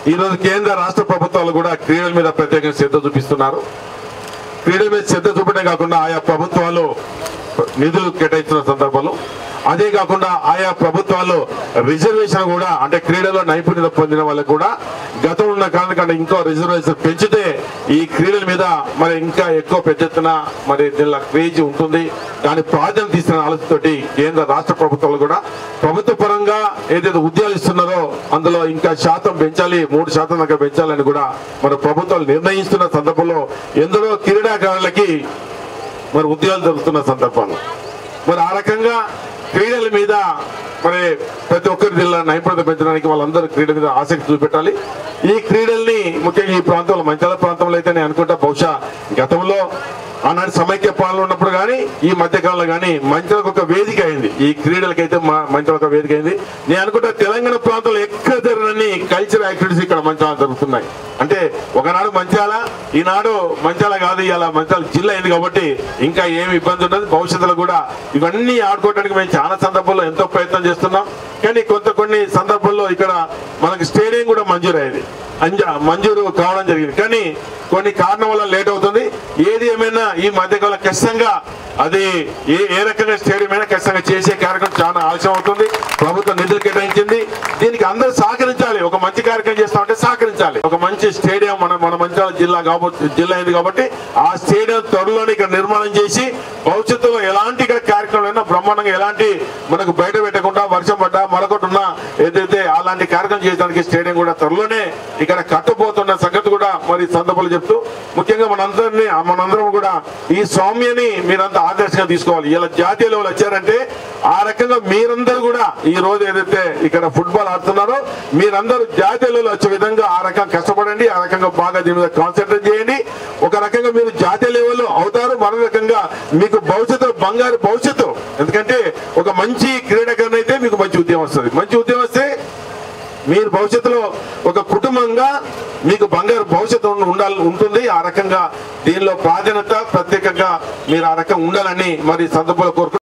ఈ రోజు కేంద్ర రాష్ట్ర ప్రభుత్వాలు కూడా క్రీడల మీద ప్రత్యేకంగా శ్రద్ధ చూపిస్తున్నారు. క్రీడల మీద శ్రద్ధ చూపడం కాకుండా ఆయా ప్రభుత్వాలు నిధులు కేటాయిస్తున్న సందర్భంలో, అదే కాకుండా ఆయా ప్రభుత్వాల్లో రిజర్వేషన్ కూడా అంటే క్రీడలో నైపుణ్యత పొందిన వాళ్ళకు కూడా గతంలో ఉన్న కారణం కంటే ఇంకో రిజర్వేషన్ పెంచితే ఈ క్రీడల మీద మరి ఇంకా ఎక్కువ పెద్ద ఎత్తున మరి దీనిలో క్రేజ్ ఉంటుంది. దాని ప్రాధాన్యత తీసుకున్న ఆలోచనతోటి కేంద్ర రాష్ట్ర ప్రభుత్వాలు కూడా ప్రభుత్వ పరంగా ఏదైతే ఉద్యోగాలు ఇస్తున్నారో అందులో ఇంకా శాతం పెంచాలి, 3% దాకా పెంచాలని కూడా మరి ప్రభుత్వాలు నిర్ణయిస్తున్న సందర్భంలో ఎందరో క్రీడాకారులకి మరి ఉద్యోగాలు దొరుకుతున్న సందర్భంలో మరి ఆ రకంగా క్రీడల మీద మరి ప్రతి ఒక్కరి జిల్లా నైపుణ్యత పెంచడానికి వాళ్ళందరూ క్రీడల మీద ఆసక్తి చూపెట్టాలి. ఈ క్రీడల్ని ముఖ్యంగా ఈ ప్రాంతంలో మంచాల ప్రాంతంలో అయితే నేను అనుకుంటా బహుశా గతంలో ఆనాటి సమైక్య పాలన ఉన్నప్పుడు కానీ ఈ మధ్యకాలంలో కానీ మంచాలకు ఒక వేదిక అయింది. ఈ క్రీడలకైతే మంచాలకు ఒక వేదిక అయింది. నేను అనుకుంటా తెలంగాణ ప్రాంతంలో ఎక్కడ జరగని కల్చరల్ యాక్టివిటీస్ ఇక్కడ మంచాల జరుగుతున్నాయి. అంటే ఒకనాడు మంచాల, ఈనాడు మంచాల కాదు, ఇలా మంచాల జిల్లా అయింది కాబట్టి ఇంకా ఏమి ఇబ్బంది ఉండదు. భవిష్యత్తులో కూడా ఇవన్నీ ఆడుకోవడానికి మేము చాలా సందర్భాల్లో ఎంతో ప్రయత్నం చేస్తున్నాం. కానీ కొన్ని సందర్భాల్లో ఇక్కడ మనకి స్టేడియం కూడా మంజూరు కావడం జరిగింది. కానీ కొన్ని కారణం వల్ల లేట్ అవుతుంది. ఏది ఏమైనా ఈ మధ్యకాలంలో ఖచ్చితంగా అది ఏ రకంగా స్టేడియం అయినా ఖచ్చితంగా చేసే కార్యక్రమం చాలా ఆలస్యం అవుతుంది. ప్రభుత్వం నిధులు కేటాయించింది. దీనికి అందరూ సహకరించాలి. ఒక మంచి కార్యక్రమం చేస్తామంటే సహకరించాలి. ఒక మంచి స్టేడియం మన మంచిర్యాల జిల్లా అయింది కాబట్టి ఆ స్టేడియం త్వరలోనే ఇక్కడ నిర్మాణం చేసి భవిష్యత్తులో ఎలాంటి ఇక్కడ కార్యక్రమం అయినా బ్రహ్మాండంగా ఎలాంటి మనకు బయట పెట్టకుండా వర్షం పడ్డా మరొకటి ఉన్నా ఏదైతే అలాంటి కార్యక్రమం చేయడానికి స్టేడియం కూడా త్వరలోనే ఇక్కడ కట్టబోతున్న సంగతి కూడా మరి సందర్భాలు చెప్తూ ముఖ్యంగా మనందరం కూడా ఈ సౌమ్యని మీరంతా ఆదర్శంగా తీసుకోవాలి. ఇలా జాతీయ లెవెల్ వచ్చారంటే ఆ రకంగా మీరందరూ కూడా ఈ రోజు ఏదైతే ఇక్కడ ఫుట్బాల్ ఆడుతున్నారో మీరందరూ జాతీయ లెవెల్ వచ్చే విధంగా ఆ రకంగా కష్టపడండి. ఆ రకంగా బాగా దీని మీద కాన్సన్ట్రేట్ చేయండి. ఒక రకంగా మీరు జాతీయ లెవెల్లో అవుతారు. మరో రకంగా మీకు భవిష్యత్తు బంగారు భవిష్యత్తు. ఎందుకంటే ఒక మంచి క్రీడాకారుని అయితే మీకు మంచి ఉద్యమం వస్తుంది. మంచి ఉద్యమం వస్తే మీరు భవిష్యత్తులో ఒక కుటుంబంగా మీకు బంగారు భవిష్యత్తు ఉంటుంది. ఆ రకంగా దీనిలో ప్రాధాన్యత ప్రత్యేకంగా మీరు ఆ రకంగా ఉండాలని మరి సందర్భంలో కోరుకుంటున్నారు.